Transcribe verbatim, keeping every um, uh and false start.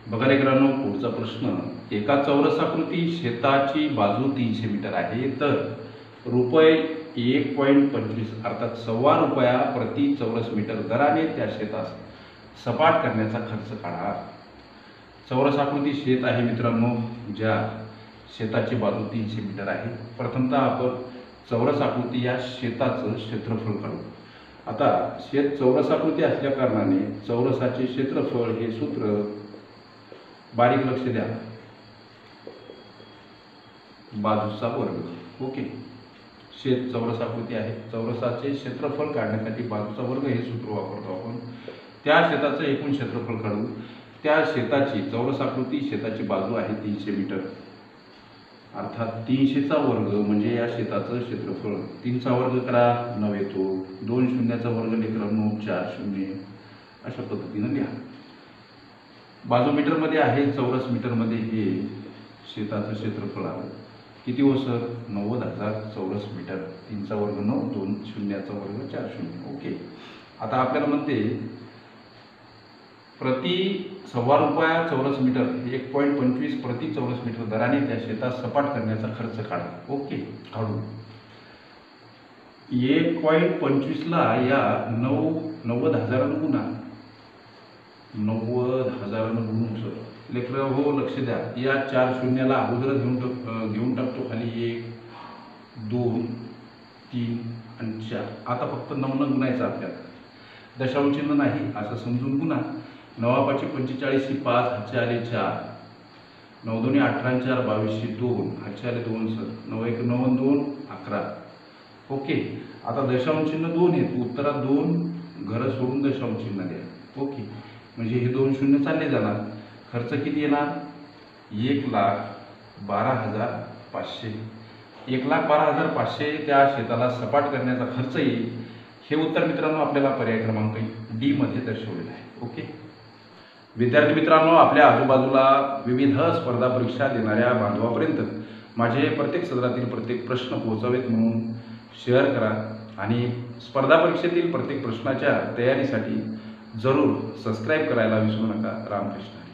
बघा लेकरांनो, पुढचा प्रश्न. एका चौरसाकृती शेताची बाजू तीनशे मीटर आहे, तर रुपये एक पॉईंट पंचवीस अर्थात सव्वा रुपया प्रति चौरस मीटर दराने त्या शेतास सपाट करण्याचा खर्च काढा. चौरसाकृती शेत आहे मित्रांनो, ज्या शेताची बाजू तीनशे मीटर आहे. प्रथमतः आपण चौरसाकृती या शेताचं क्षेत्रफळ काढू. आता शेत चौरसाकृती असल्या कारणाने चौरसाचे क्षेत्रफळ हे सूत्र बारीक लक्ष द्या, बाजूचा वर्ग. ओके, शेत चौरसाकृती आहे, चौरसाचे क्षेत्रफळ काढण्यासाठी बाजूचा वर्ग हे सूत्र वापरतो आपण. त्या शेताचं एकूण क्षेत्रफळ काढू. त्या शेताची चौरसाकृती शेताची बाजू आहे तीनशे मीटर, अर्थात तीनशेचा वर्ग म्हणजे या शेताचं क्षेत्रफळ. तीनचा वर्ग करा, नऊ येतो. दोन शून्याचा वर्ग लेकरांनो चार शून्य. अशा पद्धतीनं लिहा. बाजू मीटरमध्ये आहे, चौरस मीटरमध्ये हे शेताचं क्षेत्रफळ आलं. किती हो सर? नव्वद हजार चौरस मीटर. तीनचा वर्ग नऊ, दोन शून्याचा वर्ग चार शून्य. ओके, आता आपल्याला म्हणते प्रति सव्वा रुपया चौरस मीटर एक पॉईंट पंचवीस प्रति चौरस मीटर दराने त्या शेतात सपाट करण्याचा खर्च काढा. ओके, काढू. एक पॉईंट पंचवीसला या नऊ नव्वद हजारानं गुणा, नव्वद हजारानं गुणून सर लेकर हो लक्ष द्या. या चार शून्याला अगोदर घेऊन टाक घेऊन टाकतो खाली. एक, दोन, तीन आणि चार. आता फक्त नऊनं गुणायचं आपल्याला, दशांश चिन्ह नाही असं समजून गुणा. नवापाची पंचेचाळीसशे पाच, हातचे आले चार. नऊ दोन्ही अठरा, चार बावीसशे दोन, हातचे आले दोन सर. नऊ एक नव्वद, दोन अकरा. ओके, आता दशांश चिन्ह दोन आहेत, उत्तरात दोन घरं सोडून दशांश चिन्ह द्या. ओके, म्हणजे हे दोन शून्य चालले जाणार. खर्च किती येणार? एक लाख बारा हजार पाचशे. एक लाख बारा हजार पाचशे त्या शेताला सपाट करण्याचा खर्च येईल. हे उत्तर मित्रांनो आपल्याला पर्याय क्रमांक डी मध्ये दर्शवलेलं आहे. ओके विद्यार्थी मित्रांनो, आपल्या आजूबाजूला विविध स्पर्धा परीक्षा देणाऱ्या बांधवापर्यंत माझे प्रत्येक सदरातील प्रत्येक प्रश्न पोहोचावेत म्हणून शेअर करा आणि स्पर्धा परीक्षेतील प्रत्येक प्रश्नाच्या तयारीसाठी जरूर सबस्क्राईब करायला विसरू नका. रामकृष्ण.